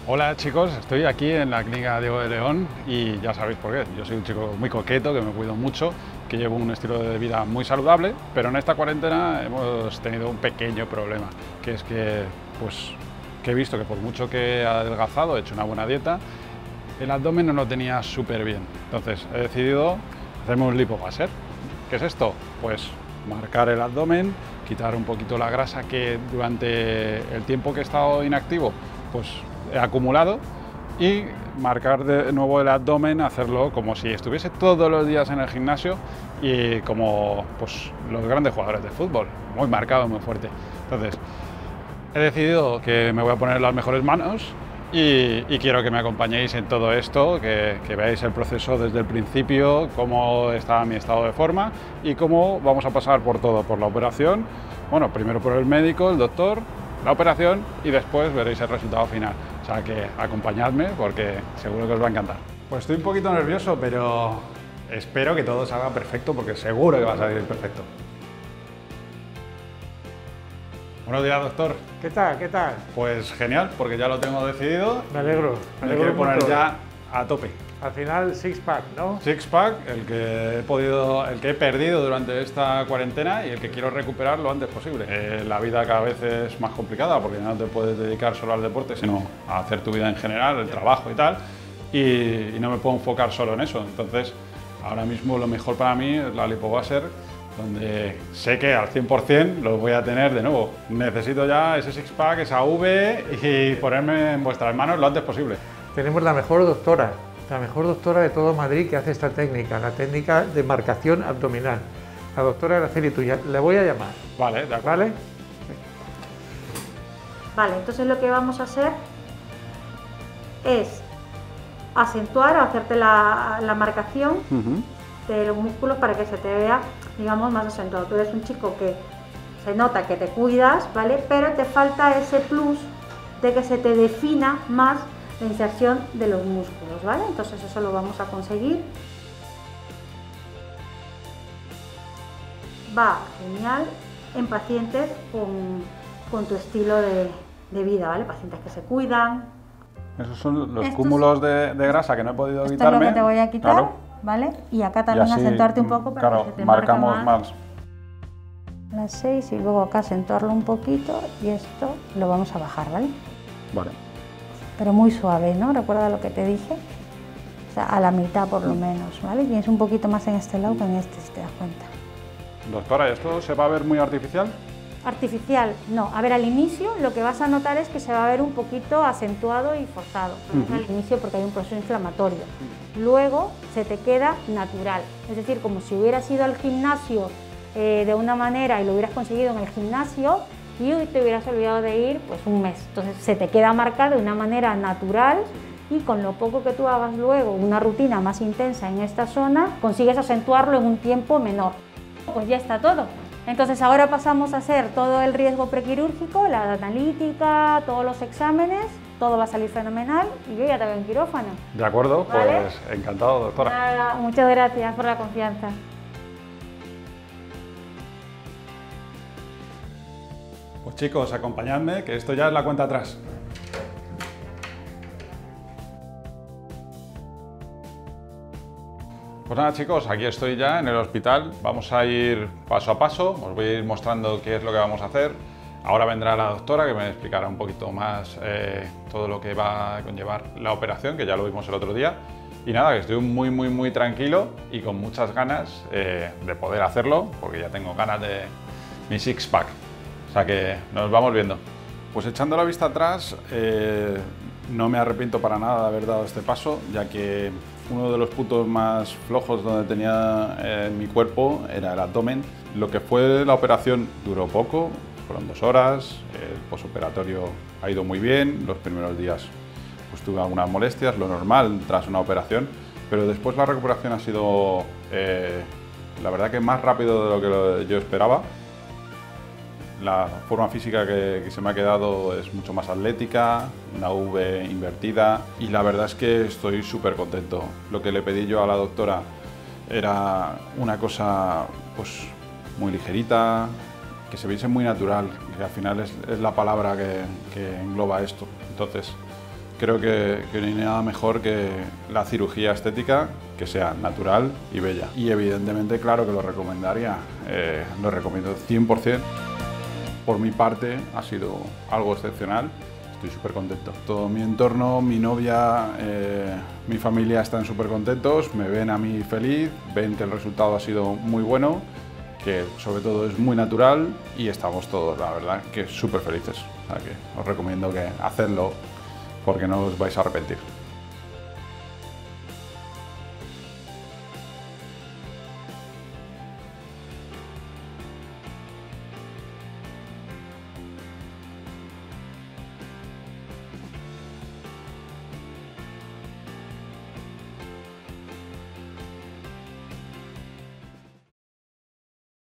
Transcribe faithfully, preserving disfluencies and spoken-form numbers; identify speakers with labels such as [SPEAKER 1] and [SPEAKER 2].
[SPEAKER 1] Hola chicos, estoy aquí en la clínica Diego de León y ya sabéis por qué. Yo soy un chico muy coqueto, que me cuido mucho, que llevo un estilo de vida muy saludable, pero en esta cuarentena hemos tenido un pequeño problema, que es que, pues, que he visto que por mucho que he adelgazado, he hecho una buena dieta, el abdomen no lo tenía súper bien. Entonces he decidido hacerme un lipogaser. ¿Qué es esto? Pues marcar el abdomen, quitar un poquito la grasa que durante el tiempo que he estado inactivo, pues he acumulado, y marcar de nuevo el abdomen, hacerlo como si estuviese todos los días en el gimnasio y como pues los grandes jugadores de fútbol, muy marcado, muy fuerte. Entonces he decidido que me voy a poner las mejores manos y, y quiero que me acompañéis en todo esto, que, que veáis el proceso desde el principio, cómo está mi estado de forma y cómo vamos a pasar por todo, por la operación, bueno, primero por el médico, el doctor, la operación, y después veréis el resultado final. O sea que acompañadme porque seguro que os va a encantar. Pues estoy un poquito nervioso, pero espero que todo salga perfecto porque seguro que va a salir perfecto. Buenos días, doctor.
[SPEAKER 2] ¿Qué tal? ¿Qué tal?
[SPEAKER 1] Pues genial, porque ya lo tengo decidido.
[SPEAKER 2] Me alegro. Me
[SPEAKER 1] Me
[SPEAKER 2] alegro
[SPEAKER 1] quiero poner
[SPEAKER 2] mucho.
[SPEAKER 1] ya a tope.
[SPEAKER 2] Al final, six pack, ¿no?
[SPEAKER 1] Six pack, el que he podido, el que he perdido durante esta cuarentena y el que quiero recuperar lo antes posible. Eh, la vida cada vez es más complicada porque no te puedes dedicar solo al deporte, sino a hacer tu vida en general, el trabajo y tal, y, y no me puedo enfocar solo en eso. Entonces, ahora mismo lo mejor para mí es la lipogaser, donde sé que al cien por cien lo voy a tener de nuevo. Necesito ya ese six pack, esa V, y ponerme en vuestras manos lo antes posible.
[SPEAKER 2] Tenemos la mejor doctora, la mejor doctora de todo Madrid que hace esta técnica, la técnica de marcación abdominal. La doctora Araceli Tuya. Le voy a llamar.
[SPEAKER 1] Vale, de acuerdo.
[SPEAKER 2] ¿Vale?
[SPEAKER 3] Vale, entonces lo que vamos a hacer es acentuar o hacerte la, la marcación
[SPEAKER 1] Uh-huh.
[SPEAKER 3] de los músculos para que se te vea, digamos, más acentuado. Tú eres un chico que se nota que te cuidas, ¿vale? Pero te falta ese plus de que se te defina más la inserción de los músculos, ¿vale? Entonces eso lo vamos a conseguir. Va genial en pacientes con, con tu estilo de, de vida, ¿vale? Pacientes que se cuidan.
[SPEAKER 1] Esos son los
[SPEAKER 3] Estos-
[SPEAKER 1] cúmulos de, de grasa que no he podido
[SPEAKER 3] Esto
[SPEAKER 1] quitarme.
[SPEAKER 3] es lo que te voy a quitar,
[SPEAKER 1] Claro.
[SPEAKER 3] ¿vale? Y acá
[SPEAKER 1] Y
[SPEAKER 3] también
[SPEAKER 1] así,
[SPEAKER 3] acentuarte un poco para
[SPEAKER 1] claro,
[SPEAKER 3] que se te
[SPEAKER 1] marcamos
[SPEAKER 3] marque más.
[SPEAKER 1] más.
[SPEAKER 3] Las seis y luego acá acentuarlo un poquito y esto lo vamos a bajar, ¿vale?
[SPEAKER 1] Vale.
[SPEAKER 3] Pero muy suave, ¿no? Recuerda lo que te dije. O sea, a la mitad por lo menos, ¿vale? Tienes un poquito más en este lado que en este, si te das cuenta.
[SPEAKER 1] Doctora, ¿esto se va a ver muy artificial?
[SPEAKER 3] Artificial, no. A ver, al inicio lo que vas a notar es que se va a ver un poquito acentuado y forzado. Pero es
[SPEAKER 1] Ujú.
[SPEAKER 3] al inicio porque hay un proceso inflamatorio. Luego se te queda natural. Es decir, como si hubieras ido al gimnasio eh, de una manera y lo hubieras conseguido en el gimnasio y te hubieras olvidado de ir pues un mes. Entonces se te queda marcado de una manera natural y con lo poco que tú hagas luego, una rutina más intensa en esta zona, consigues acentuarlo en un tiempo menor. Pues ya está todo. Entonces ahora pasamos a hacer todo el riesgo prequirúrgico, la analítica, todos los exámenes, todo va a salir fenomenal y yo ya te veo en quirófano.
[SPEAKER 1] De acuerdo,
[SPEAKER 3] Vale.
[SPEAKER 1] pues encantado, doctora.
[SPEAKER 3] Nada, muchas gracias por la confianza.
[SPEAKER 1] Pues chicos, acompañadme, que esto ya es la cuenta atrás. Pues nada chicos, aquí estoy ya en el hospital. Vamos a ir paso a paso, os voy a ir mostrando qué es lo que vamos a hacer. Ahora vendrá la doctora que me explicará un poquito más eh, todo lo que va a conllevar la operación, que ya lo vimos el otro día. Y nada, que estoy muy muy muy tranquilo y con muchas ganas eh, de poder hacerlo, porque ya tengo ganas de mi six pack. O sea que nos vamos viendo. Pues echando la vista atrás, eh, no me arrepiento para nada de haber dado este paso, ya que uno de los puntos más flojos donde tenía eh, mi cuerpo era el abdomen. Lo que fue la operación duró poco, fueron dos horas, el posoperatorio ha ido muy bien, los primeros días pues tuve algunas molestias, lo normal tras una operación, pero después la recuperación ha sido, eh, la verdad que más rápido de lo que lo- yo esperaba. La forma física que, que se me ha quedado es mucho más atlética, una V invertida y la verdad es que estoy súper contento. Lo que le pedí yo a la doctora era una cosa pues muy ligerita, que se viese muy natural, que al final es, es la palabra que, que engloba esto. Entonces, Creo que, que no hay nada mejor que la cirugía estética que sea natural y bella. Y evidentemente, claro que lo recomendaría, eh, lo recomiendo cien por cien. Por mi parte ha sido algo excepcional, estoy súper contento. Todo mi entorno, mi novia, eh, mi familia están súper contentos, me ven a mí feliz, ven que el resultado ha sido muy bueno, que sobre todo es muy natural y estamos todos, la verdad, que súper felices. O sea que os recomiendo que hacerlo porque no os vais a arrepentir.